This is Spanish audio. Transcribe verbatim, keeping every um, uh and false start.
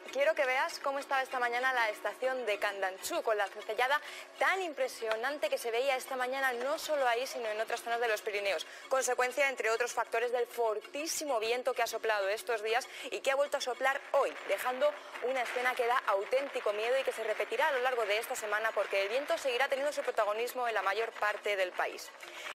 quiero que veas cómo estaba esta mañana la estación de Candanchú, con la cellada tan impresionante que se veía esta mañana no solo ahí, sino en otras zonas de los Pirineos. Consecuencia, entre otros factores, del fortísimo viento que ha soplado estos días y que ha vuelto a soplar hoy, dejando una escena que da auténtico miedo y que se repetirá a lo largo de esta semana porque el viento seguirá teniendo su protagonismo en la mayor parte del país.